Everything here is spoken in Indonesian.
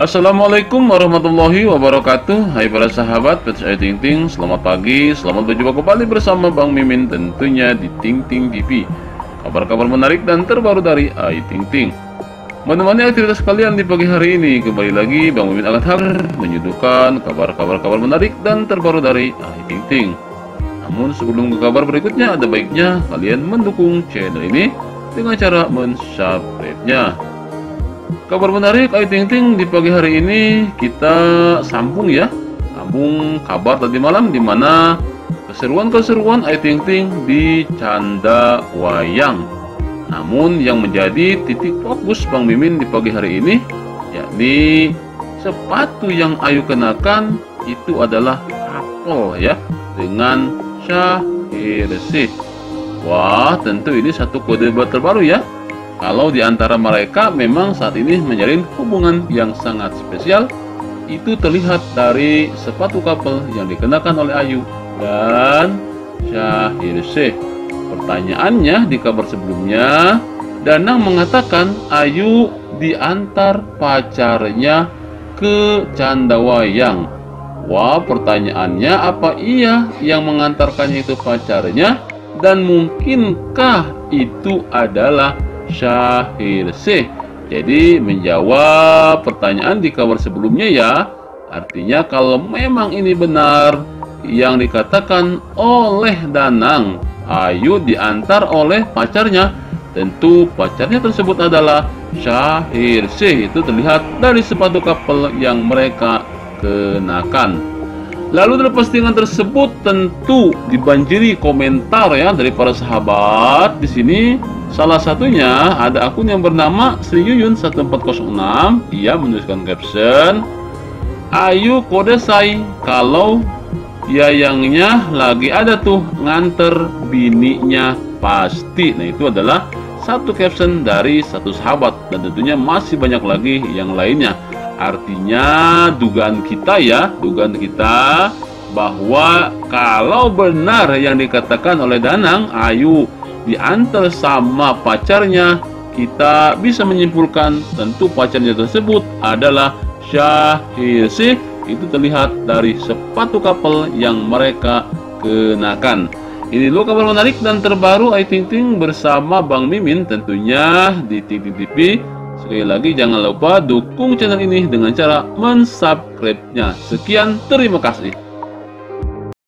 Assalamualaikum warahmatullahi wabarakatuh. Hai para sahabat Pets Ayu Ting Ting, selamat pagi, selamat berjumpa kembali bersama Bang Mimin tentunya di Ting Ting TV. Kabar-kabar menarik dan terbaru dari Ayu Ting Ting menemani aktivitas kalian di pagi hari ini. Kembali lagi Bang Mimin akan hadir menyuguhkan kabar menarik dan terbaru dari Ayu Ting Ting. Namun sebelum ke kabar berikutnya, ada baiknya kalian mendukung channel ini dengan cara mensubscribe-nya. Kabar menarik Ayu Ting Ting di pagi hari ini kita sambung kabar tadi malam, dimana keseruan Ayu Ting Ting di canda wayang. Namun yang menjadi titik fokus Bang Mimin di pagi hari ini, yakni sepatu yang Ayu kenakan itu adalah apel dengan Syahirsi. Wah, tentu ini satu kode terbaru kalau di antara mereka memang saat ini menjalin hubungan yang sangat spesial. Itu terlihat dari sepatu couple yang dikenakan oleh Ayu dan Syahirsi. Pertanyaannya di kabar sebelumnya, Danang mengatakan Ayu diantar pacarnya ke canda wayang. Wah, pertanyaannya, apa iya yang mengantarkannya itu pacarnya? Dan mungkinkah itu adalah Syahirsi? Jadi menjawab pertanyaan di kabar sebelumnya artinya kalau memang ini benar yang dikatakan oleh Danang, Ayu diantar oleh pacarnya, tentu pacarnya tersebut adalah Syahirsi. Itu terlihat dari sepatu couple yang mereka kenakan. Lalu dari postingan tersebut tentu dibanjiri komentar dari para sahabat. Di sini salah satunya ada akun yang bernama Sri Yuyun 1406. Ia menuliskan caption, Ayu kode say kalau yayangnya lagi ada tuh nganter bininya pasti. Nah, itu adalah satu caption dari satu sahabat, dan tentunya masih banyak lagi yang lainnya. Artinya dugaan kita bahwa kalau benar yang dikatakan oleh Danang, Ayu diantar sama pacarnya, kita bisa menyimpulkan tentu pacarnya tersebut adalah Syahirsi. Itu terlihat dari sepatu couple yang mereka kenakan. Ini dulu kabar menarik dan terbaru Ayu Ting Ting bersama Bang Mimin tentunya di Ting Ting TV. Sekali lagi jangan lupa dukung channel ini dengan cara mensubscribe-nya. Sekian, terima kasih.